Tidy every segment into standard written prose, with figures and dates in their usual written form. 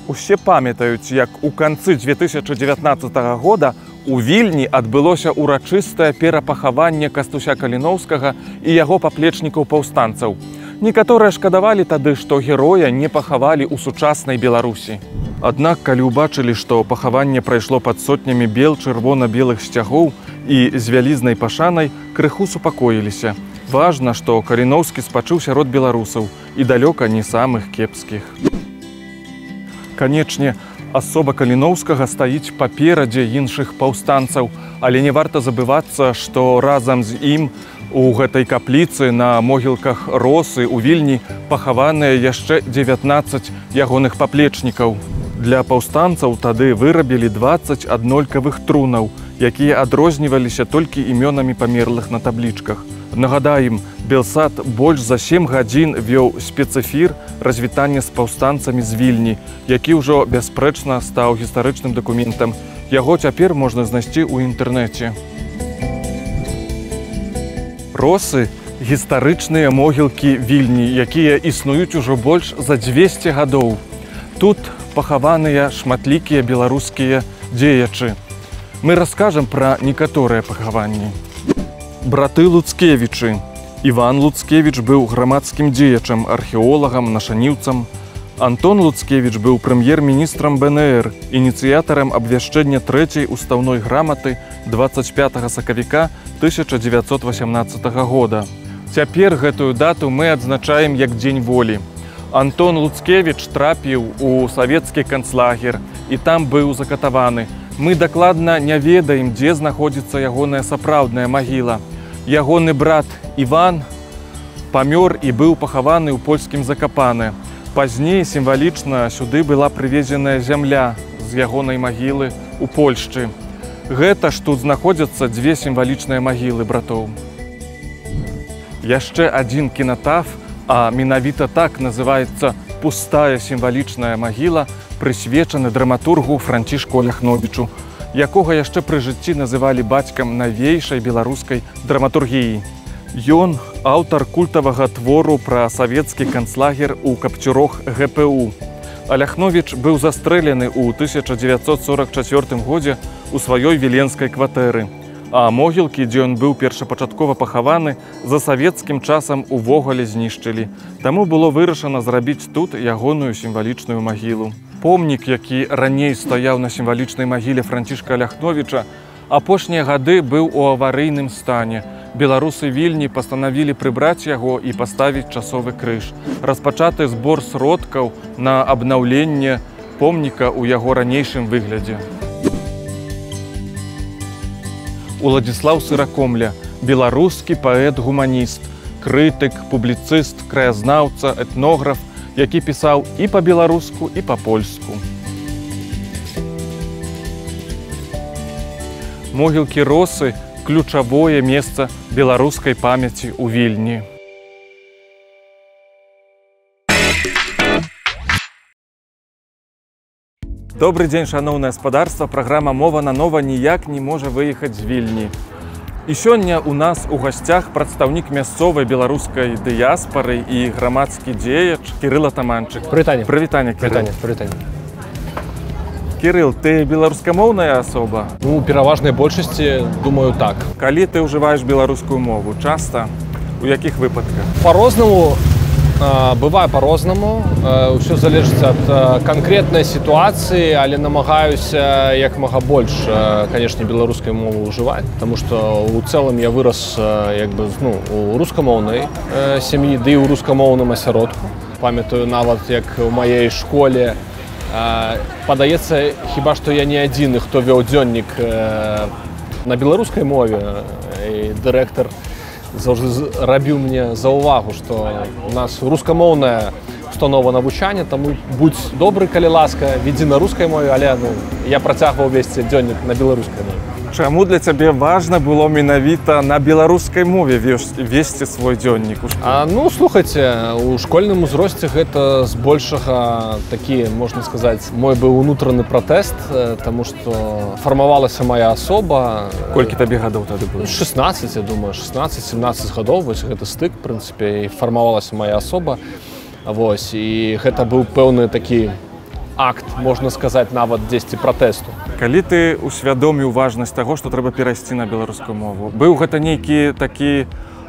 Усе памятаюць, як у канцы 2019 года у Вільні адбылося урачыстае перапахаванне Кастуся Каліноўскага і яго паплечнікаў паўстанцаў. Некаторыя шкадавалі тады, што героя не пахавалі ў сучаснай Беларусі. Аднак, калі ўбачылі, што пахаванне прайшло пад сотнямі бел чырвона-белых сцягоў і з вялізнай пашанай, крыху супакоіліся. Важна, што Каліноўскі спачыў сярод беларусаў і далёка не самых кепскіх. Канечне, асоба Каліноўскага стаіць паперадзе іншых паўстанцаў, але не варта забывацца, што разам з ім у гэтай капліцы на могілках Росы ў Вільні пахаваныя яшчэ 19 ягоных паплечнікаў. Для паўстанцаў тады вырабілі 20 аднолькавых трунаў, якія адрозніваліся толькі імёнамі памерлых на таблічках. Нагадаем, Белсат больш за 7 гадзін вёў спецэфір развітання з паўстанцамі з Вільні, які ўжо бясспрэчна стаў гістарычным дакументам. Яго цяпер можна знайсці ў інтэрнэце. Росы – гістарычныя могілкі Вільні, якія існуюць ужо больш за 200 гадоў. Тут пахаваныя шматлікія беларускія дзеячы. Мы раскажам пра некаторыя пахаванні. Браты Луцкевічы. Іван Луцкевіч быў грамадскім дзеячам, археолагам, нашаніўцам. Антон Луцкевіч быў прэм'ер-міністрам БНР, ініцыятарам абвяшчэння трэцяй устаўной граматы 25 сакавіка 1918 года. Цяпер гэтую дату мы адзначаем як Дзень волі. Антон Луцкевіч трапіў у савецкі канцлагер і там быў закатаваны. Мы дакладна не ведаем, дзе знаходзіцца ягоная сапраўдная магіла. Ягоны брат Іван памёр і быў пахаваны ў польскім Закапане. Пазней сімвалічна сюды была прывезеная зямля з ягонай магілы ў Польшчы. Гэта ж тут знаходзяцца дзве сімвалічныя магілы братоў. Яшчэ адзін кінатаф, а менавіта так называецца пустая сімвалічная магіла, прысвечаны драматургу Францішку Ляхновічу, якога яшчэ пры жыцці называлі бацькам навейшай беларускай драматургіі. Ён аўтар культавага твору пра савецкі канцлагер у Капцюрох ГПУ. А Ляхновіч быў застрэлены ў 1944 годзе у сваёй віленскай кватэры. А могілкі, дзе ён быў першапачаткова пахаваны, за савецкім часам увогуле знішчылі. Таму было вырашана зрабіць тут ягоную сімвалічную магілу. Помнік, які раней стаяў на сімвалічнай магіле Францішка Ляхновіча, апошнія гады быў у аварыйным стане. Беларусы Вільні пастанавілі прыбраць яго і паставіць часовы крыж. Распачаты збор сродкаў на абнаўленне помніка ў яго ранейшым выглядзе. Уладзіслаў Сыракомля, беларускі паэт-гуманіст, крытык, публіцыст, краязнаўца, этнограф, які пісаў і па-беларуску, і па-польску. Могілкі Росы – ключавое месца беларускай памяці ў Вільні. Добрый дзень, шаноўнае гаспадарства. Праграма «Мова на нова» ніяк не можа выехаць з Вільні. І сёння у нас у гасцях прадстаўнік мясцовай беларускай дыяспары і грамадскі дзеяч Кірыл Атаманчык. Прывітанне. Прывітанне, Кірыл. Прывітанне. Кірыл, ты беларускамоўная асоба? Ну, у пераважнай большасці, думаю, так. Калі ты ўжываеш беларускую мову? Часта? У якіх выпадках? По-рознаму. Бывае по-рознаму. Усё залежыць ад канкрэтнай сітуацыі, але намагаюся як мага больш, канешне, беларускай мовы ўжываць, таму што ў цэлым я вырас у рускамоўнай сям'і, ды і ў рускамоўным асяродку. Памятаю нават, як у маёй школе падаецца, хіба што я не адзіны, хто вёў дзённік на беларускай мове, і дырэктар заўжды рабіў мне заўвагу, што у нас рускамоўная установа навучання, таму будзь добры, калі ласка, ведзі на рускай мове, але я працягваў весці дзённік на беларускай мове. Чаму для цябе важна было менавіта на беларускай мове весці свой дзённік? Ну, слухайце, у школьным узросце гэта збольшага такі, можна сказаць, мой быў унутраны пратэст, таму што фармавалася моя асоба. Колькі табе гадоў тады было? 16, я думаю, 16-17 гадоў, вось гэта стык, в прынцыпе, і фармавалася моя асоба. Вось, і гэта быў пэўны такі акт, можна сказаць, нават дзесьці пратэсту. Калі ты усвядоміў важнасць таго, што трэба перайсці на беларускую мову, быў гэта нейкі такі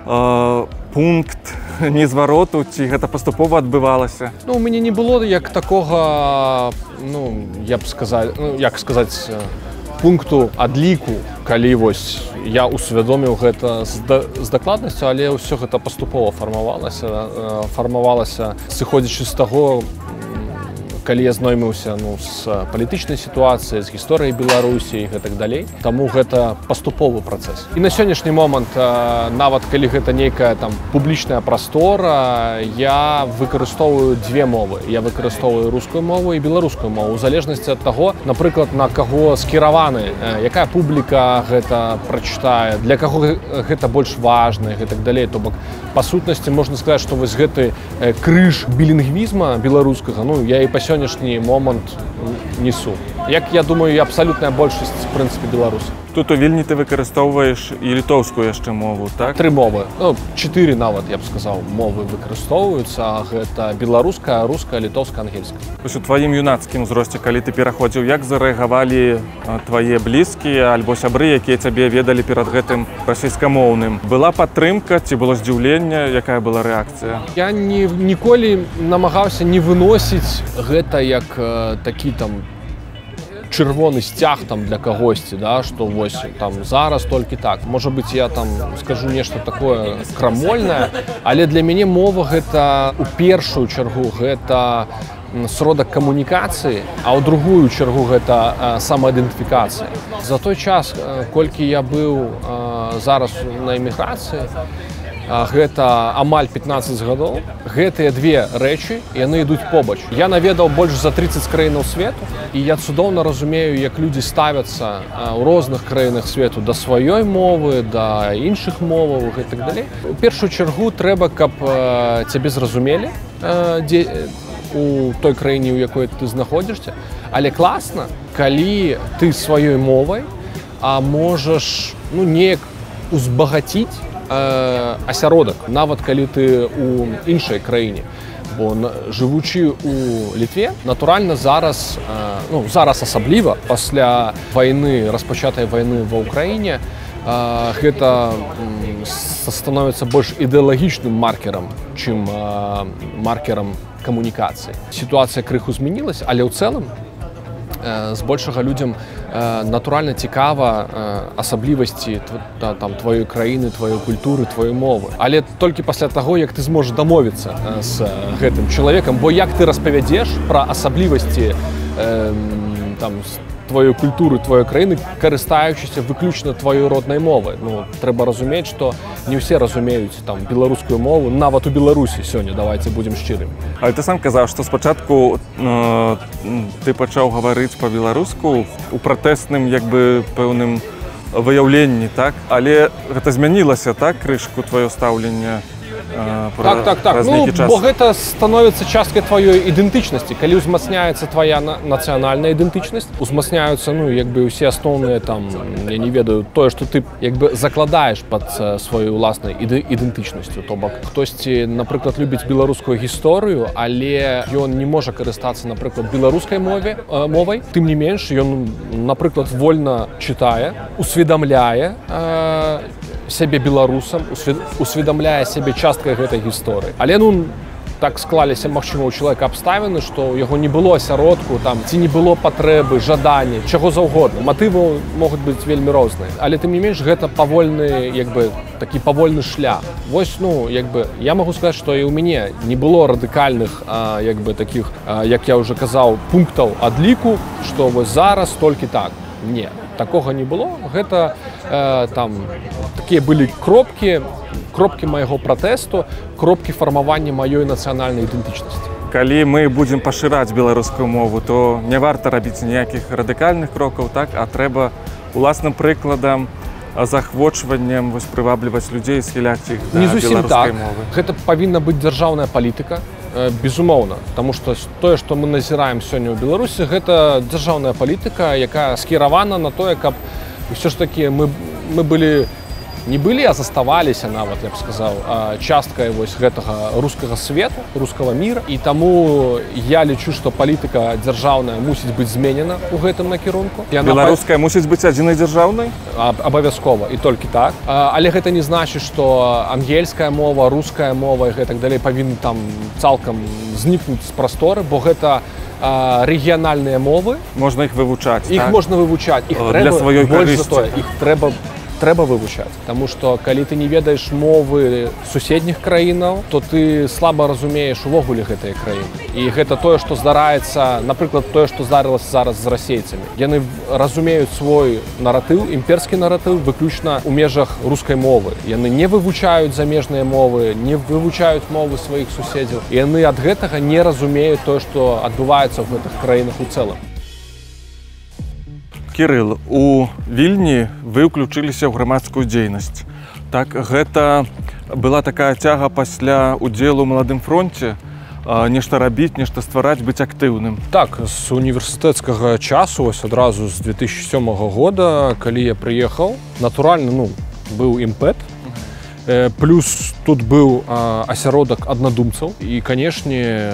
пункт незвароту, ці гэта паступова адбывалася? Ну, у мяне не было як такога, ну, я б сказаць, ну, як сказаць, пункту адліку, калі вось я усвядоміў гэта з дакладнасцю, але ўсё гэта паступова фармавалася, сыходзячы з таго, калі я знойміўся, ну, з палітычнай сітуацыяй, з гісторыяй Беларусі і гэтак далей. Таму гэта паступовы працэс. І на сённяшні момант, нават калі гэта нейкая там публічная прастора, я выкарыстоўваю две мовы. Я выкарыстоўваю рускую мову і беларускую мову, у залежнасці ад таго, напрыклад, на каго скіраваны, якая публіка гэта прачытае, для каго гэта больш важна і гэтак далей. То бок, па сутнасці можна сказаць, што вось гэты крыж білінгвізма беларускага, ну, я і па сённяшні момант несу. Як, я думаю, і абсалютная большасць, в прынцыпе, беларусаў. Тут у Вільні ты выкарыстоўваеш і літоўскую яшчэ мову, так? 3 мовы, ну, 4 нават, я б сказаў, мовы выкарыстоўваюцца. Гэта беларуская, руская, літоўская, ангельская. Вось у тваім юнацкім узросце, калі ты пераходзіў, як зарэагавалі твае блізкія альбо сябры, якія цябе ведалі перад гэтым расійскамоўным? Была падтрымка ці было здзіўленне? Якая была рэакцыя? Я ніколі намагаўся не выносіць гэта як такі там чырвоны сцяг там для кагосьці, да, што вось там зараз толькі так. Можа быць, я там скажу нешта такое крамольнае, але для мяне мова гэта у першую чаргу гэта сродак камунікацыі, а ў другую чаргу гэта самаідэнтыфікацыя. За той час, колькі я быў зараз на эміграцыі, гэта амаль 15 гадоў, гэтыя две рэчы, яны ідуць побач. Я наведаў больш за 30 краінаў свету, і я цудоўна разумею, як людзі ставяцца ў розных краінах свету да сваёй мовы, да іншых моваў, гэтак далей. У першую чаргу трэба, каб цябе зразумелі у той краіне, у якой ты знаходзішся. Але класна, калі ты сваёй мовай можаш, ну, неяк узбагаціць асяродак, нават калі ты у іншай краіне. Бо жывучы у Літве, натуральна, зараз, ну, зараз асабліва, пасля вайны, распачатай вайны ва ўкраіне, гэта становіцца больш ідэалагічным маркерам, чым маркерам камунікацыі. Сітуацыя крыху змянілася, але ў цэлым збольшага людзям натуральна цікава асаблівасці там тваёй краіны, тваёй культуры, тваёй мовы. Але толькі пасля таго, як ты зможаш дамовіцца з гэтым чалавекам, бо як ты распавядзеш пра асаблівасці там тваёй культуры, тваёй краіны, карыстаючыся выключна тваёй роднай мовай. Ну, трэба разумець, што не ўсе разумеюць там беларускую мову, нават у Беларусі сёння, давайце будзем шчырымі. Але ты сам казаў, што спачатку ты пачаў гаварыць па-беларуску у пратэсным, як бы, пэўным выяўленні, так? Але гэта змянілася, так, крышку тваё стаўленне? Так. Ну, бо гэта становіцца часткай тваёй ідэнтычнасці. Калі ўзмацняецца твая нацыянальная ідэнтычнасць, узмацняюцца, ну, як бы ўсе асноўныя там, я не ведаю, тое, што ты як бы закладаеш пад сваёй уласнай ідэнтычнасцю. То бок, хтосьці, напрыклад, любіць беларускую гісторыю, але ён не можа карыстацца, напрыклад, беларускай мовай. Тым не менш, ён, напрыклад, вольна чытае, усведамляе сябе беларусам, усведамляе сябе часткай гэтай гісторыі. Але, ну, так склаліся, магчыма, у чалавека абставіны, што ў яго не было асяродку, там, ці не было патрэбы, жаданні, чаго заўгодна. Матывы могуць быць вельмі розныя. Але, тым не менш, гэта павольны, як бы, такі павольны шлях. Вось, ну, як бы, я магу сказаць, што і ў мяне не было радыкальных, як бы, такіх, як я ўжо казаў, пунктаў адліку, што вось зараз толькі так. Не, такога не было. Гэта там такія былі кропкі майго пратэсту, кропкі фармавання маёй нацыянальнай ідэнтычнасці. Калі мы будзем пашыраць беларускую мову, то не варта рабіць ніякіх радыкальных крокаў, так, а трэба уласным прыкладам, захвочваннем прывабліваць людзей, схіляць іх да беларускай мовы. Гэта павінна быць дзяржаўная палітыка, безумоўна, таму што тое, што мы назіраем сёння ў Беларусі, гэта дзяржаўная палітыка, якая скіравана на тое, каб ўсё ж такі мы былі не былі, а заставаліся нават, я б сказаў, часткай вось гэтага рускага свету, рускага міра. І таму я лічу, што палітыка дзяржаўная мусіць быць зменена ў гэтым накірунку. Беларуская мусіць быць адзінай дзяржаўнай? Абавязкова, і толькі так. Але гэта не значыць, што ангельская мова, руская мова і гэтак далей павінны там цалкам знікнуць з прасторы, бо гэта рэгіянальныя мовы. Можна іх вывучаць. Іх можна вывучаць, іх для сваёй карысці. Іх трэба вывучаць, таму што калі ты не ведаеш мовы суседніх краінаў, то ты слаба разумееш увогуле гэтыя краіны. І гэта тое, што здараецца, напрыклад, тое, што здарылася зараз з расейцамі. Яны разумеюць свой наратыў, імперскі наратыў выключна ў межах рускай мовы. Яны не вывучаюць замежныя мовы, не вывучаюць мовы сваіх суседзяў. І яны ад гэтага не разумеюць тое, што адбываецца ў гэтых краінах у цэлым. Кірыл, у Вільні вы ўключыліся ў грамадскую дзейнасць. Так, гэта была такая цяга пасля удзелу ў маладым фронце, нешта рабіць, нешта ствараць, быць актыўным. Так, з універсітэцкага часу, ось адразу з 2007 года, калі я прыехаў, натуральна, быў імпэт, плюс тут быў асяродак аднадумцаў. І, канешне,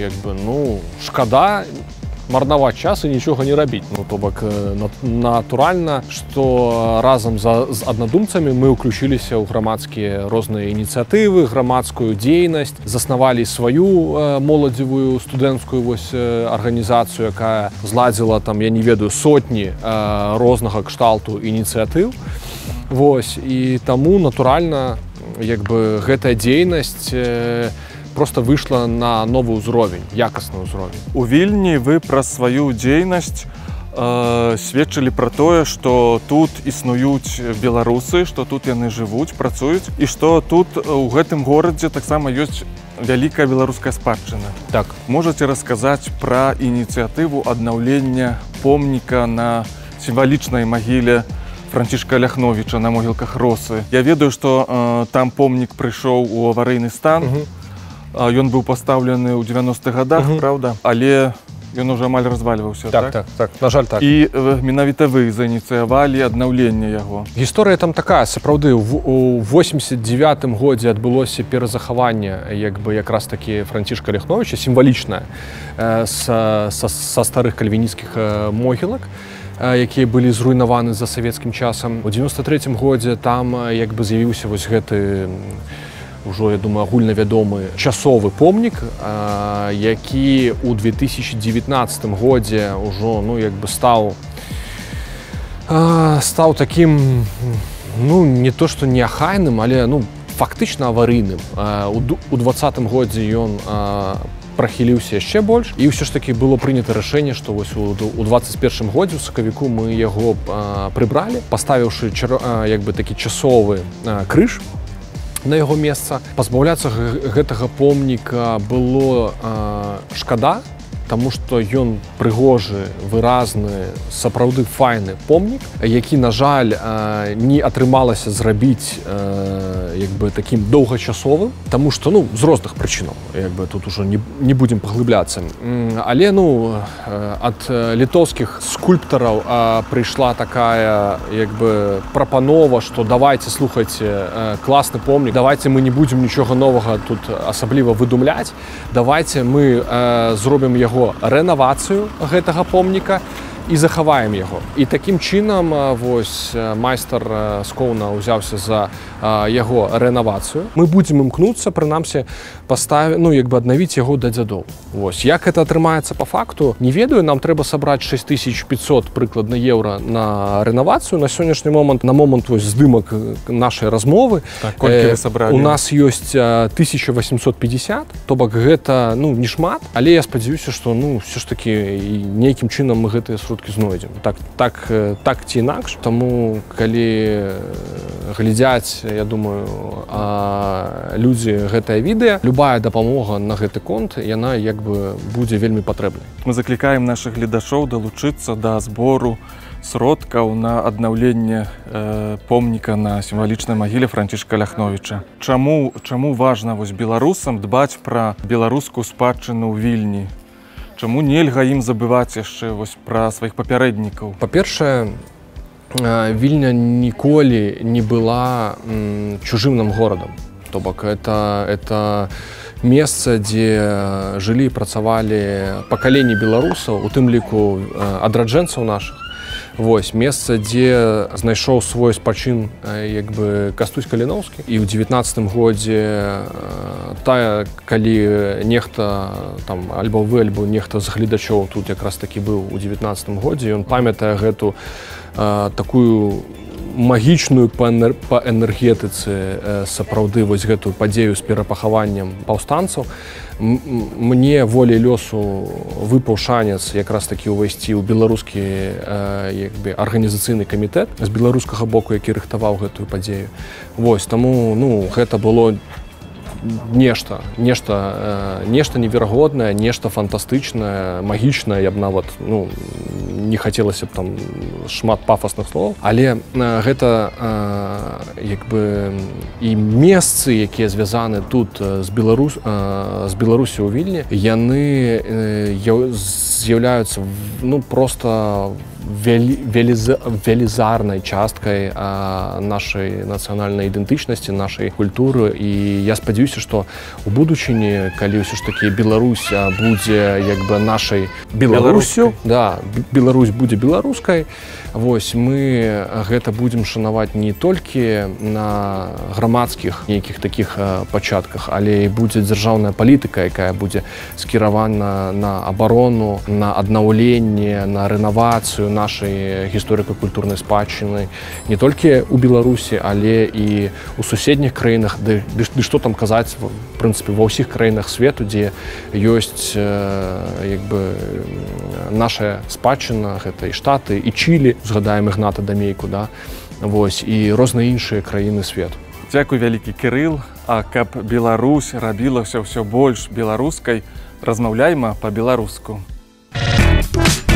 шкада марнаваць час і нічога не рабіць. То бок, натуральна, што разам з аднадумцамі мы ўключыліся ў грамадскія розныя ініцыятывы, грамадскую дзейнасць, заснавалі сваю моладзевую студэнцкую арганізацыю, якая зладзіла там, я не ведаю, сотні рознага кшталту ініцыятыў. І таму, натуральна, гэтая дзейнасць просто выйшла на новы ўзровень, якасны ўзровень. У Вільні вы праз сваю дзейнасць сведчылі пра тое, што тут існуюць беларусы, што тут яны жывуць, працуюць, і што тут у гэтым горадзе таксама ёсць вялікая беларуская спадчына. Так. Можаце расказаць пра ініцыятыву аднаўлення помніка на сімвалічнай магіле Францішка Ляхновіча на могілках Росы. Я ведаю, што там помнік прыйшоў у аварыйны стан. Ён быў пастаўлены ў 90-х гадах, праўда? Але ён ужо амаль развальваўся, так? Так, на жаль, так. І менавіта вы заініцыявалі аднаўленне яго. Гісторыя там такая, сапраўды, у 89-м годзе адбылося перазахаванне якраз такі Францішка Ляхновіча, сімвалічнае, са старых кальвінісцкіх могілак, якія былі зруйнаваны за савецкім часам. У 93-м годзе там з'явіўся вось гэты ўжо, я думаю, агульнавядомы часовы помнік, які ў 2019 годзе ўжо стаў такім, не то што неахайным, але фактычна аварыйным. У 2020 годзе ён прахіліўся яшчэ больш, і ўсё ж такі было прынята рашэнне, што вось у 2021 годзе, у сакавіку, мы яго прыбралі, паставіўшы такі часовы крыж на яго месца. Пазбаўляцца гэтага помніка было шкада, таму што ён прыгожы, выразны, сапраўды файны помнік, які, на жаль, не атрымалася зрабіць такім доўгачасовым, таму што, з розных прычынаў, тут ужо не будзем паглыбляцца. Але, ад літоўскіх скульптараў прыйшла такая, прапанова, што давайце, слухайце, класны помнік, давайце мы не будзем нічога новага тут асабліва выдумляць, давайце мы зробім яго рэновацыю гэтага помніка і захаваем яго. І такім чынам майстар з Коўна ўзяўся за яго рэновацыю. Мы будзем імкнуцца, прынамсі, аднавіць яго да дзядоў. Як гэта атрымаецца па факту, не ведаю, нам трэба сабраць 6500 прыкладна еўра на рэновацыю. На сённяшні момант, на момант здымак нашай размовы, у нас ёсць 1850, то бок гэта не шмат, але я спадзяюся, што ўсё ж такі нейкім чынам мы гэтыя сродкі знойдзем. Так ці інакш. Таму, калі глядзяць, я думаю, людзі гэтае відэа, любая дапамога на гэты конт, яна будзе вельмі патрэбнай. Мы заклікаем нашых гледачоў далучыцца да збору сродкаў на аднаўленне помніка на сімвалічнай магіле Францішка Ляхновіча. Чаму важна беларусам дбаць пра беларускую спадчыну ў Вільні? Чаму нельга ім забываць яшчэ пра сваіх папярэднікаў? Па-першае, Вільня ніколі не была чужым нам горадам. То бок это месца, дзе жылі і працавалі пакаленні беларусаў, у тым ліку адраджэнцаў нашых. Вось месца, дзе знайшоў свой спачын як бы Кастусь Каліноўскі. І ў 19-м годзе тая, калі нехта там альбо вы, альбо нехта з гледачоў тут якраз такі быў у 19-м годзе, ён памятае гэту такую магічную па энергетыцы сапраўды вось гэтую падзею з перапахаваннем паўстанцаў. Мне волей лёсу выпаў шанец якраз такі ўвайсці ў беларускі як бы арганізацыйны камітэт з беларускага боку, які рыхтаваў гэтую падзею. Вось таму гэта было нешта неверагоднае, нешта фантастычнае, магічнае. Я б нават не хацелася б там шмат пафасных словаў, але гэта як бы і месцы, якія звязаны тут з Беларусі ў Вільні, яны з'яўляюцца просто велізарнай часткай нашай нацыянальнай ідэнтычнасці, нашай культуры. І я спадзяюся, што ў будучыні, калі ўсё ж такі Беларусь будзе як бы нашай Беларусю, Беларусь будзе беларускай, вось мы гэта будзем шанаваць не толькі на грамадскіх нейкіх такіх пачатках, але і будзе дзяржаўная палітыка, якая будзе скіравана на абарону, на аднаўленне, на рэновацыю нашай гісторыка-культурнай спадчыны не толькі ў Беларусі, але і ў суседніх краінах, ды што там казаць, в прынцыпе, ва ўсіх краінах свету, дзе ёсць як бы наша спадчына, гэта і Штаты, і Чылі, згадаем Ігната Дамейку, вось, і розныя іншыя краіны свету. Дзякуй вялікі, Кірыл. А каб Беларусь рабілася ўсё больш беларускай, размаўляйма па-беларуску.